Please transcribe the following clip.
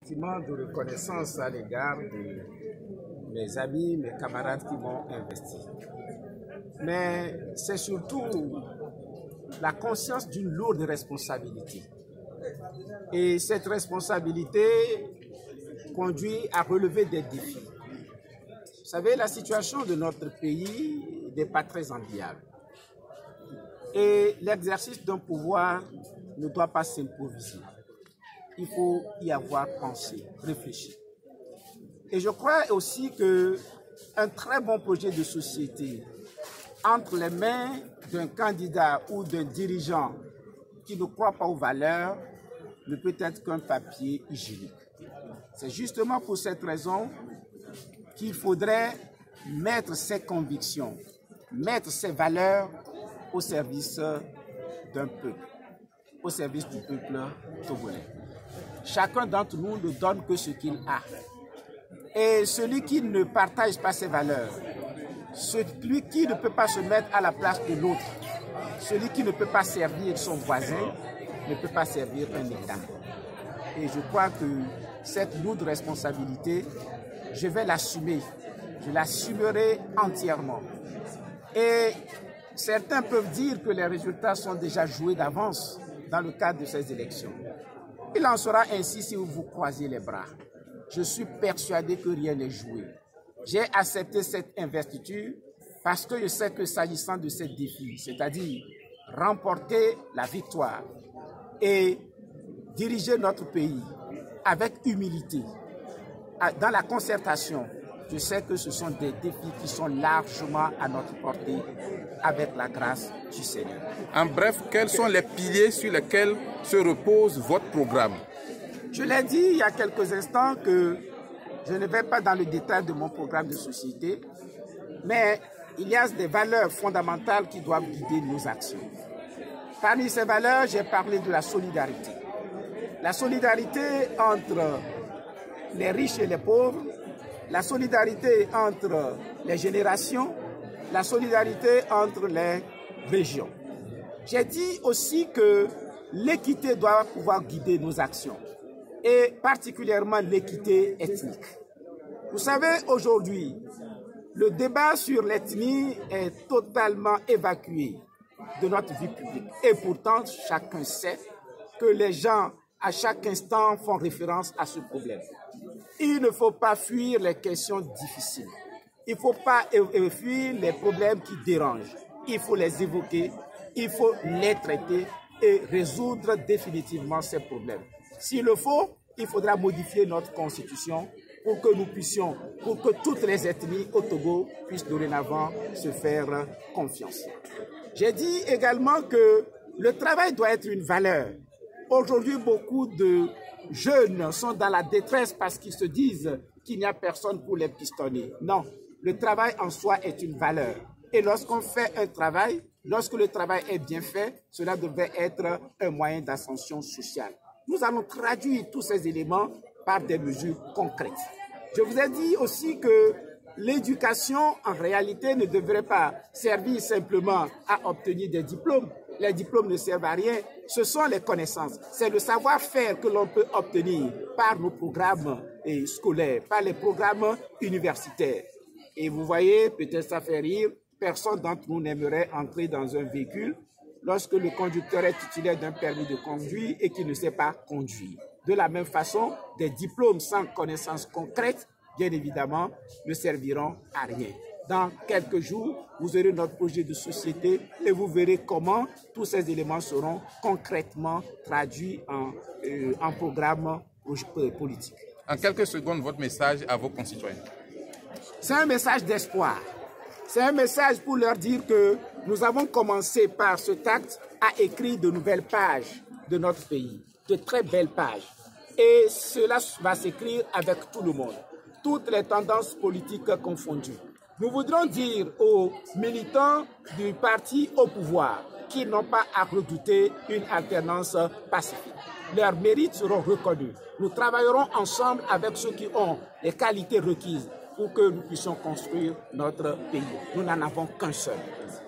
Sentiment de reconnaissance à l'égard de mes amis, mes camarades qui m'ont investi. Mais c'est surtout la conscience d'une lourde responsabilité. Et cette responsabilité conduit à relever des défis. Vous savez, la situation de notre pays n'est pas très enviable. Et l'exercice d'un pouvoir ne doit pas s'improviser. Il faut y avoir pensé, réfléchi. Et je crois aussi qu'un très bon projet de société entre les mains d'un candidat ou d'un dirigeant qui ne croit pas aux valeurs ne peut être qu'un papier hygiénique. C'est justement pour cette raison qu'il faudrait mettre ses convictions, mettre ses valeurs au service d'un peuple, au service du peuple togolais. Chacun d'entre nous ne donne que ce qu'il a. Et celui qui ne partage pas ses valeurs, celui qui ne peut pas se mettre à la place de l'autre, celui qui ne peut pas servir son voisin, ne peut pas servir un État. Et je crois que cette lourde responsabilité, je vais l'assumer. Je l'assumerai entièrement. Et certains peuvent dire que les résultats sont déjà joués d'avance dans le cadre de ces élections. Il en sera ainsi si vous croisez les bras. Je suis persuadé que rien n'est joué. J'ai accepté cette investiture parce que je sais que s'agissant de ces défis, c'est-à-dire remporter la victoire et diriger notre pays avec humilité, dans la concertation, je sais que ce sont des défis qui sont largement à notre portée avec la grâce du Seigneur. En bref, quels sont les piliers sur lesquels se repose votre programme? Je l'ai dit il y a quelques instants que je ne vais pas dans le détail de mon programme de société, mais il y a des valeurs fondamentales qui doivent guider nos actions. Parmi ces valeurs, j'ai parlé de la solidarité. La solidarité entre les riches et les pauvres, la solidarité entre les générations, la solidarité entre les régions. J'ai dit aussi que l'équité doit pouvoir guider nos actions, et particulièrement l'équité ethnique. Vous savez, aujourd'hui, le débat sur l'ethnie est totalement évacué de notre vie publique. Et pourtant, chacun sait que les gens, à chaque instant, font référence à ce problème. Il ne faut pas fuir les questions difficiles. Il ne faut pas fuir les problèmes qui dérangent. Il faut les évoquer, il faut les traiter et résoudre définitivement ces problèmes. S'il le faut, il faudra modifier notre constitution pour que nous puissions, pour que toutes les ethnies au Togo puissent dorénavant se faire confiance. J'ai dit également que le travail doit être une valeur. Aujourd'hui, beaucoup de jeunes sont dans la détresse parce qu'ils se disent qu'il n'y a personne pour les pistonner. Non, le travail en soi est une valeur. Et lorsqu'on fait un travail, lorsque le travail est bien fait, cela devrait être un moyen d'ascension sociale. Nous allons traduire tous ces éléments par des mesures concrètes. Je vous ai dit aussi que l'éducation, en réalité, ne devrait pas servir simplement à obtenir des diplômes. Les diplômes ne servent à rien. Ce sont les connaissances. C'est le savoir-faire que l'on peut obtenir par nos programmes scolaires, par les programmes universitaires. Et vous voyez, peut-être ça fait rire, personne d'entre nous n'aimerait entrer dans un véhicule lorsque le conducteur est titulaire d'un permis de conduire et qu'il ne sait pas conduire. De la même façon, des diplômes sans connaissances concrètes, bien évidemment, ne serviront à rien. Dans quelques jours, vous aurez notre projet de société et vous verrez comment tous ces éléments seront concrètement traduits en programme politique. En quelques secondes, votre message à vos concitoyens. C'est un message d'espoir. C'est un message pour leur dire que nous avons commencé par cet acte à écrire de nouvelles pages de notre pays, de très belles pages. Et cela va s'écrire avec tout le monde, toutes les tendances politiques confondues. Nous voudrons dire aux militants du parti au pouvoir qu'ils n'ont pas à redouter une alternance pacifique. Leurs mérites seront reconnus. Nous travaillerons ensemble avec ceux qui ont les qualités requises pour que nous puissions construire notre pays. Nous n'en avons qu'un seul.